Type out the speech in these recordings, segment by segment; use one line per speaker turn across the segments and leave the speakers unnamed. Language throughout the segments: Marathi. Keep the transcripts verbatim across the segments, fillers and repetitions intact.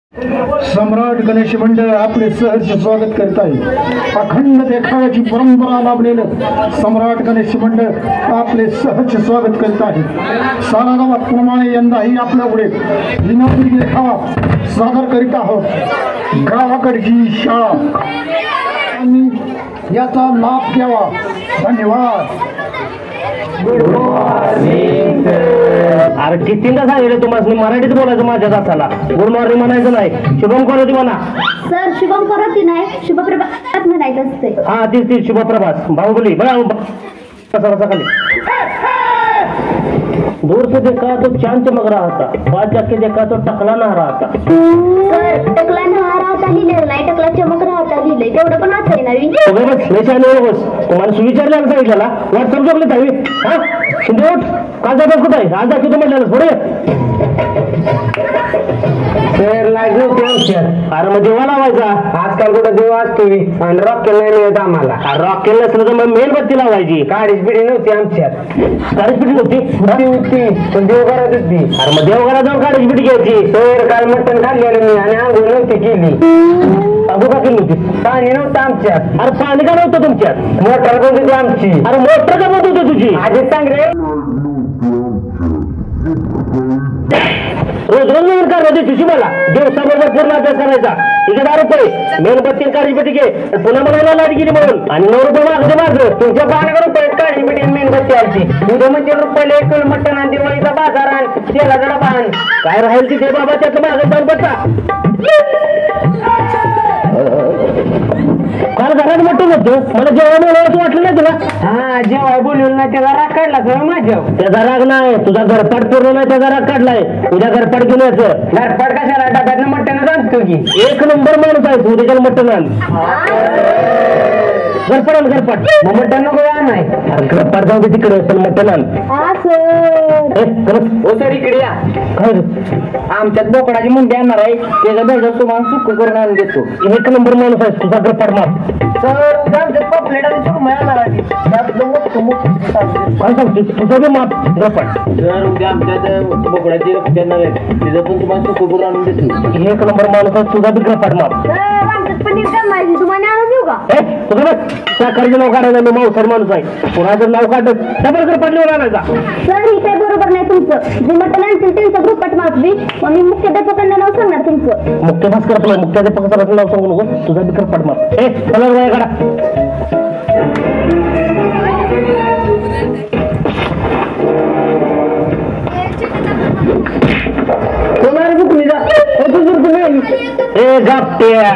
सम्राट गणेश मंडळ आपले सहर्ष स्वागत करत आहे। अखंड देखाव्याची परंपरा लाभलेलं सम्राट गणेश मंडळ आपले सहर्ष स्वागत करत आहे। सालागावाप्रमाणे यंदाही आपल्यापुढे विनोदी देखावा सादर करीत आहोत। गावाकडची शाळा आणि याचा लाभ घ्यावा। धन्यवाद।
अरे कितींदा सांगितलं तुम्हाला मराठीत बोलायचं माझ्या तासाला। गुड मॉर्निंग म्हणायचं नाही, शुभम करोती म्हणा।
सर शुभम करोती नाही, शुभप्रभात म्हणायचं असते।
हा तीच तीच शुभप्रभात। बाहुबली बघा कसा कसा खाली दूर से देखा तो चांद चमक रहा था, बाद जाके देखा तो टकला नहा रहा था।
सर टकला नहा रहा था लिहिलं नाही, टकला चमक रहा था लिहिलंय, तेवढं पण वाचाय नाही।
बस लेशाने बस तुम्हाला सुविचारल्याला सांगितलं व्हॉट्सअप जॉबले ताई हा शिंदे उठ काल जातात कुठं आहे आज दाखवतो म्हटलं पुढे सर लागलो अरे मग देवा लावायचा। आजकाल कुठं देवा असतो आणि रॉकेल नाही मिळत आम्हाला। रॉकेल नसलं तर मग मेणबत्ती लावायची। काळीच पिढी नव्हती आमच्यात। काळीच पिढी नव्हती होती पण देवघरात होती। अरे मग देवघरात जाऊन काळीच पिढी घ्यायची। तर काल मटण खाल्लेलं मी आणि आंघोळ नव्हती केली। अगो का केली होती? पाणी नव्हतं आमच्यात। अरे पाणी का नव्हतं तुमच्यात? मोटर कोणती होती आमची? अरे मोटर का नव्हती होती तुझी? आधी सांग रे। रोज रोज नवीन कार्य तुझी मला दिवसाबरोबर पूर्ण अभ्यास करायचा। इथे दहा रुपये मेणबत्ती काळीपेटी घे पुन्हा मला लाईट गेली म्हणून आणि नऊ रुपये मागते माझं तुमच्या बारा रुपये काळीपेटी मेणबत्ती आलती। उद्या म्हणजे रुपयाला एक किलो मटण आणि दिवाळीचा बाजार आण तेला जरा बांध काय राहील तिथे बाबा त्यातलं माझं पण बसा। काल घरात मोठं होतं मला जेवण बोलायचं वाटलं नाही तुला? हा जेव्हा बोलवलं नाही त्याचा राग काढला सर माझ्या। त्याचा राग नाही तुझा घरपाट पूर्ण नाही त्याचा राग काढलाय। उद्या घरपाट घेऊन यायचं। घरपाट कशाला डब्यातनं मटण आणतो की एक नंबर माणूस आहे तू त्याच्याला मटण आण। घरपाट आण घरपाट मग मटण नको नाही घरपाट जाऊ दे तिकडे पण मटण आण। हो सर इकडे या। आमच्यात बोकडाची मुंडी आणणार आहे त्याचा भेट तुम्हाला सुख करून आणून देतो। एक नंबर माणूस आहे तुझा घरपाट मार काय सांगतो तुझं बी माप घरपाट जर उद्या आमच्यात बोकडाची रक्त येणार आहे तिथं पण तुम्हाला सुख करून आणून देतो। एक नंबर माणूस आहे तुझा बी घरपाट माप।
तुम्हाला आणून देऊ का?
तुझं बघ साखरेचं नाव काढायला मी मावसार माणूस आहे कोणाचं नाव काढत डबल घरपाट लिहून आणायचा।
सर हे काही बरोबर नाही तुमचं। जे मटण आणतील त्यांचं ग्रुपट मागवी मग मी मुख्याध्यापकांना नाव सांगणार तुमचं।
मुख्याध्यापक तुला मुख्याध्यापकाचं नाव सांगू नको तुझा बी घरपाट माप। ए चला वया काढा ए गाप्ट्या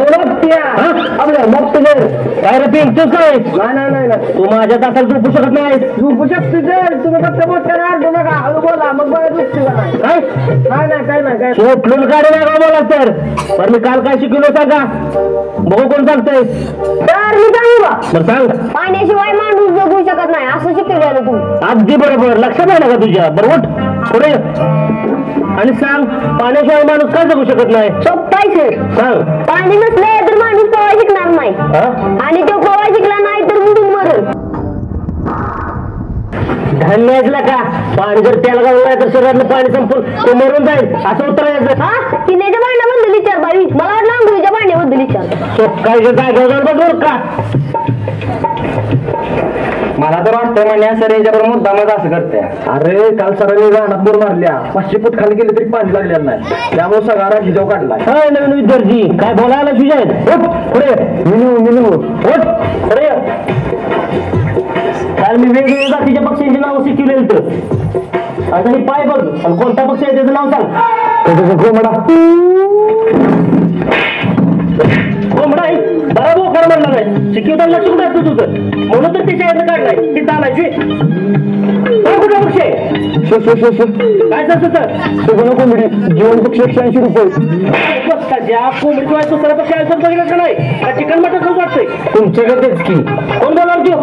काय रे पिंचूच काय नाही नाही तू माझ्या तासाला झोपू शकत नाही। झोपू शकते सर तुम्ही फक्त मोठ्याने आणतो नका हळू बोला मग मला झोपते काय नाही नाही काय नाही काय सोटलून काढे नका बोला सर पण मी काल काय शिकवलं सांगा बघू कोण सांगतंय
सर मी सांगू का?
बरं सांग।
पाण्याशिवाय माणूस जगू शकत नाही असं शिकवलेलं तू।
अगदी बरोबर लक्षात आहे ना का तुझ्या बरोबर पुढे आणि सांग पाण्याशिवाय माणूस का जगू शकत नाही?
सोपं सर
सांग।
पाणी नसले तर माणूस पोहाय शिकणार नाही आणि तो पोहाय शिकला नाही तर बुडून मरेल।
धान्य ऐकलं का पाणी जर त्याला गावलं नाही तर शरीरातलं पाणी संपून तो मरून जाईल असं उत्तर यायचं।
हा पिण्याच्या भांड्याबद्दल विचार बाई मला वाटलं आंघोळीच्या भांड्याबद्दल विचार।
काय जागेवर जाऊन बघ का मला तर वाटतं म्हणजे सर याच्यावर मुद्दामच असं करते। अरे काल सरांनी रानात बोर मारल्या पाचशे फूट खाली गेले तरी पाणी लागलेलं नाही त्यामुळे सगळा राग हिजाव काढला। काय नवीन विद्यार्थी काय बोलायला तुझ्या पुढे मिनू मिनू पुढे काल मी वेगवेगळ्या जातीच्या पक्ष्यांची नावं शिकवलेली तर आता हे पाय बघ आणि कोणता पक्ष आहे त्याचं नाव सांग। कोंबडा कोंबडा आहे बरा बोकड म्हणला नाही शिकवताना लक्ष कुठं असतं तुझं म्हणून तर त्याच्या याचं काढलाय ती चालायची कुठला पक्ष आहे काय सांगतो सर कोंबडी जीवन पक्ष एकशे ऐंशी रुपये ज्या कोंबडीशिवाय दुसरा पक्ष आयसर बघितलं का नाही का चिकन मटन खाऊ वाटतंय तुमच्याकडेच की कोण बोलावं देऊ?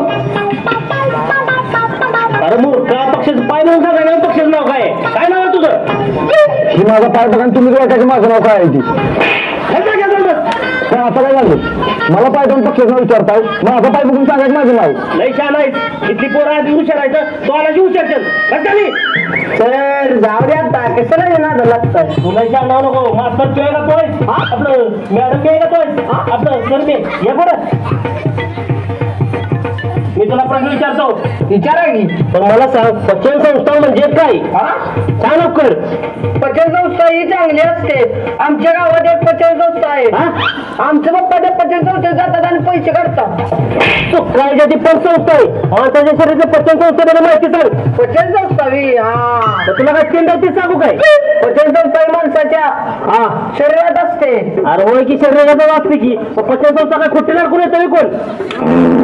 अरे मूर्खा पक्षाचं पाय म्हणून सांगा ना पक्षाचं नाव काय काय नाव आहे तुझं? ही माझा पाय बघा तुम्ही वाटायचं माझं नाव काय आहे ती आता काय झालं मला पाय दोन पक्षाचं विचारताय माझा पाय बघून सांगायचं माझं नाव लई छान आहे इथली पोरं आधी हुशारायचं तो आला जी हुशारचल सर जाऊ द्या आता कसं नाही ना लागतं तुला छान नाव नको मास्तर तू आहे का तोय आपलं मॅडम मी आहे का तोय आपलं सर मी या बरं मी तुला प्रश्न विचारतो विचारा की पण मला सांग पचन संस्था म्हणजे काय सांग लवकर पचन संस्था ही चांगली असते आमच्या गावात एक पचन संस्था आहे आमच्या पप्पा त्या पचन संस्थेत जातात आणि पैसे काढतात तो काय ज्याची पण संस्था आहे माणसाच्या शरीराचं पचन संस्था माहिती सांग पचन संस्था हा तुला काय केंद्र ते सांगू काय पचन संस्था ही माणसाच्या हा शरीरात असते अरे होय की शरीरात असते की पचन संस्था काय खोटी लागून येतो कोण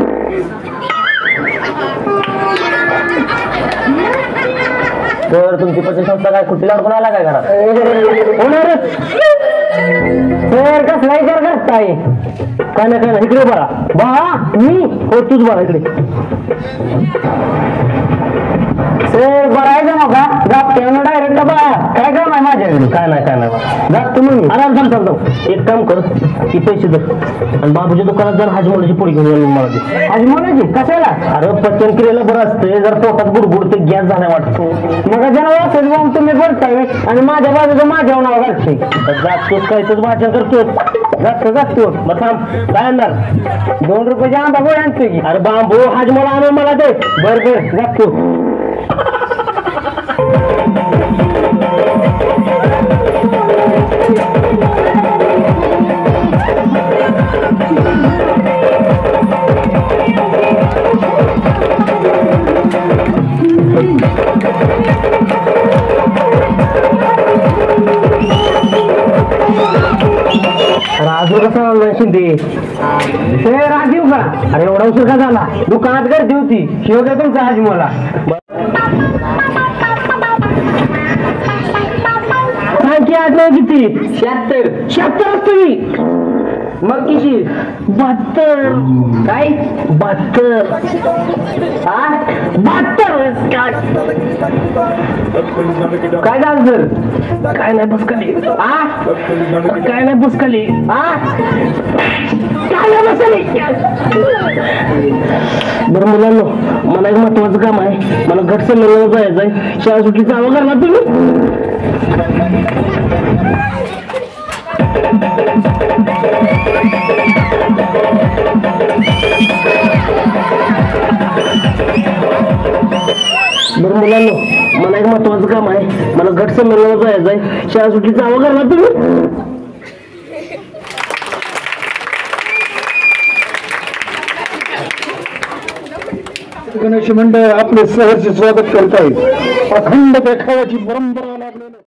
तर तुमची पचन संस्था काय कुठे लाडून आला काय घरात होणारच सर कसला विचार करताय काय ना काय ना इकडे बघा बा मी हो तूच बघा इकडे सर बघायचं नका जात डायरेक्ट बघा काय काम आहे माझ्याकडे काय नाही काय नाही जात तुम्ही आराम थांब थांबतो एक काम कर ती पैसे दर आणि बाबूच्या दुकानात जर हाजमोलाची पोळी घेऊन येऊन मला दे हाजमोलाची कशाला अरे पचन क्रियेला बरं असते जर पोटात गुडगुड ते गॅस झाला वाटतो मग जेव्हा असेल मग तुम्ही बोलताय आणि माझ्या बाजूचं माझ्या नाव घालते जातोच काय तोच भाषण करतो जातो जातो मग थांब काय आणणार दोन रुपयाचे आंबा गोळी आणतोय की अरे बांबू हाजमोला आणून मला दे बर बर जातो राजू कसा शिंदे राजीव का अरे एवढा उशीर का झाला दुकानात गर्दी होती शिव काय तुमचा हाजी मला सांग आज नाही किती शहात्तर शहात्तर असतो मी मग किती बहात्तर काय बहात्तर हा बहात्तर काय झालं सर काय नाही बसकली हा काय नाही बसकली हा काय नाही बसली बरं मुलांनो मला एक महत्वाचं काम आहे मला घट संमेलनाला जायचं आहे शाळा सुट्टी चालू करणार तुम्ही बरं मुलांनो मला एक महत्वाचं काम आहे मला घट संमेलनाला जायचं आहे शाळा सुट्टी चालू करणार तुम्ही
गणेश मंडळ आपले सहर्ष स्वागत करत आहे अखंड देखाव्याची परंपरा लागलेलं